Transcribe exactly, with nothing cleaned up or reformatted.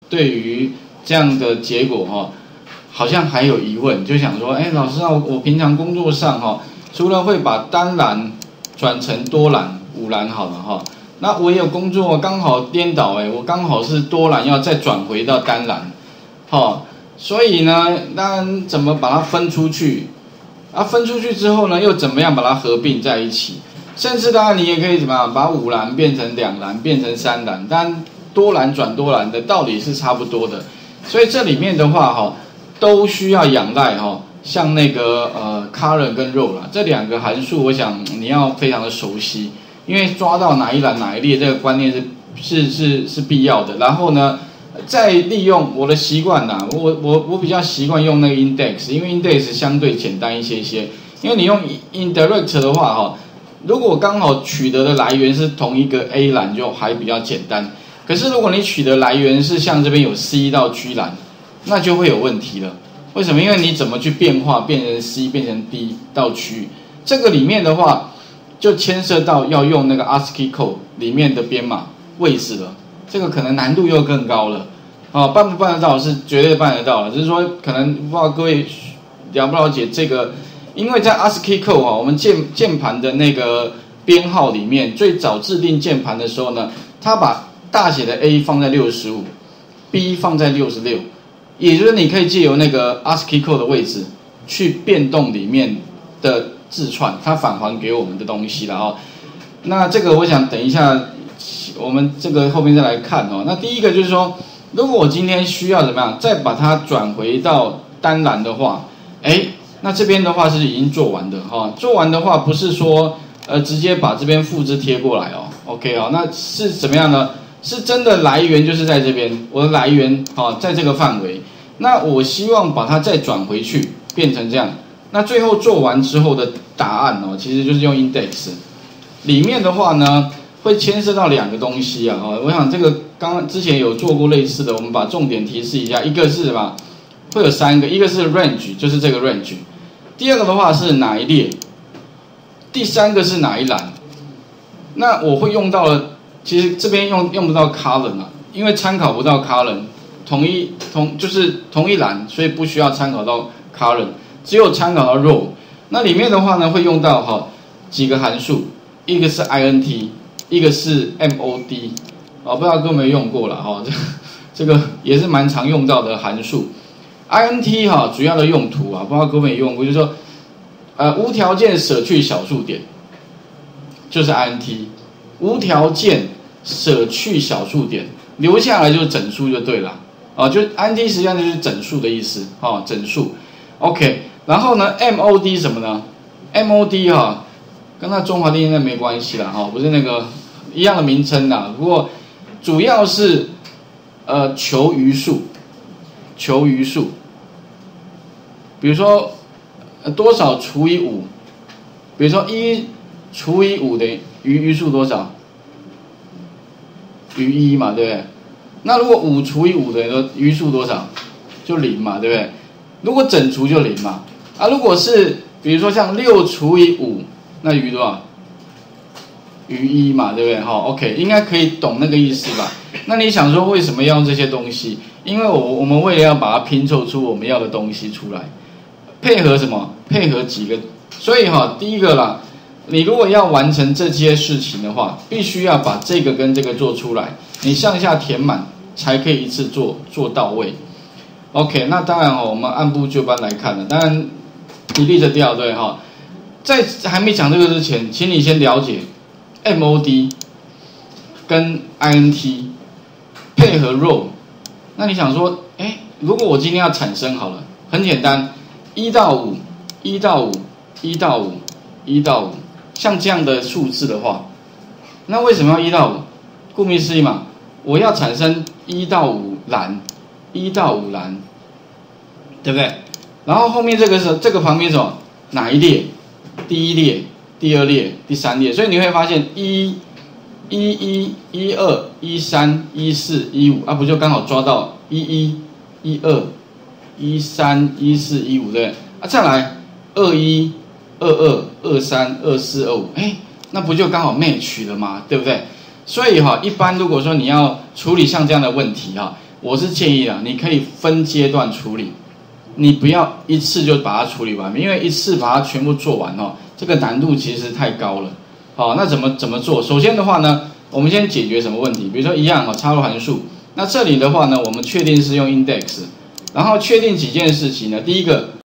对于这样的结果哈，好像还有疑问，就想说，哎，老师啊，我我平常工作上哈，除了会把单栏转成多栏、五栏好了哈，那我也有工作刚好颠倒哎，我刚好是多栏要再转回到单栏，哈，所以呢，那怎么把它分出去？啊，分出去之后呢，又怎么样把它合并在一起？甚至当然你也可以怎么样，把五栏变成两栏，变成三栏，但多栏转多栏的道理是差不多的。所以这里面的话哈，都需要仰赖哈，像那个呃 column 跟 row 啦，这两个函数，我想你要非常的熟悉，因为抓到哪一栏哪一列这个观念是是是是必要的。然后呢，再利用我的习惯呐，我我我比较习惯用那个 index， 因为 index 相对简单一些些。因为你用 indirect 的话哈，如果刚好取得的来源是同一个 A 栏，就还比较简单。可是如果你取得来源是像这边有 C 到 G 栏，那就会有问题了。为什么？因为你怎么去变化，变成 C 变成 D 到 G， 这个里面的话就牵涉到要用那个 A S C I I code 里面的编码位置了，这个可能难度又更高了。哦，办不办得到是绝对办得到了，只是说可能不知道各位了不了解这个，因为在 A S C I I code 啊，我们键键盘的那个编号里面，最早制定键盘的时候呢，它把大写的 A 放在六十五 ，B 放在六十六，也就是你可以借由那个 A S C I I code 的位置去变动里面的字串，它返还给我们的东西了哦。那这个我想等一下我们这个后面再来看哦。那第一个就是说，如果我今天需要怎么样，再把它转回到单栏的话，哎，那这边的话是已经做完的哈、哦。做完的话不是说呃直接把这边复制贴过来哦 ，OK 哦，那是怎么样呢？是真的来源就是在这边，我的来源啊、哦、在这个范围，那我希望把它再转回去变成这样，那最后做完之后的答案哦，其实就是用 index， 里面的话呢会牵涉到两个东西啊，哦，我想这个刚刚之前有做过类似的，我们把重点提示一下，一个是什么？会有三个，一个是 range， 就是这个 range， 第二个的话是哪一列，第三个是哪一栏，那我会用到的。其实这边用用不到 column 啊，因为参考不到 column， 同一同就是同一栏，所以不需要参考到 column， 只有参考到 row。那里面的话呢，会用到哈、哦、几个函数，一个是 int， 一个是 mod， 哦，不知道各位有没有用过了哈、哦，这这个也是蛮常用到的函数。int 哈、哦、主要的用途啊，不知道各位有没有用过，就是说呃无条件舍去小数点，就是 int， 无条件舍去小数点，留下来就是整数就对了，啊，就 int 实际上就是整数的意思，啊，整数 ，OK， 然后呢 mod 什么呢 ？mod 哈、啊，跟那中华电信那没关系啦，哈、啊，不是那个一样的名称啦，不过主要是呃求余数，求余数，比如说、呃、多少除以五，比如说一除以五的余余数多少？余一嘛，对不对？那如果五除以五的余数多少？就零嘛，对不对？如果整除就零嘛。啊，如果是比如说像六除以五，那余多少？余一嘛，对不对？好 ，OK， 应该可以懂那个意思吧？那你想说为什么要用这些东西？因为我我们为了要把它拼凑出我们要的东西出来，配合什么？配合几个？所以哈，第一个啦。你如果要完成这些事情的话，必须要把这个跟这个做出来，你上下填满才可以一次做做到位。OK， 那当然哦，我们按部就班来看了。当然，比例的调对哈，在还没讲这个之前，请你先了解 mod 跟 int 配合 row。那你想说，哎，如果我今天要产生好了，很简单，一到五，一到五，一到五，一到五。像这样的数字的话，那为什么要一到五？顾名思义嘛，我要产生一到五栏，一到五栏，对不对？然后后面这个是这个旁边什么？哪一列？第一列、第二列、第三列。所以你会发现一、一一、一二、一三、一四、一五啊，不就刚好抓到一一、一二、一三、一四、一五，对不对？啊，再来二一。二二、二三、二四、二五，哎，那不就刚好 match 了吗？对不对？所以哈，一般如果说你要处理像这样的问题哈， 我是建议啊，你可以分阶段处理，你不要一次就把它处理完，因为一次把它全部做完哦，这个难度其实太高了。好，那怎么怎么做？首先的话呢，我们先解决什么问题？比如说一样哈，插入函数。那这里的话呢，我们确定是用 index， 然后确定几件事情呢？第一个。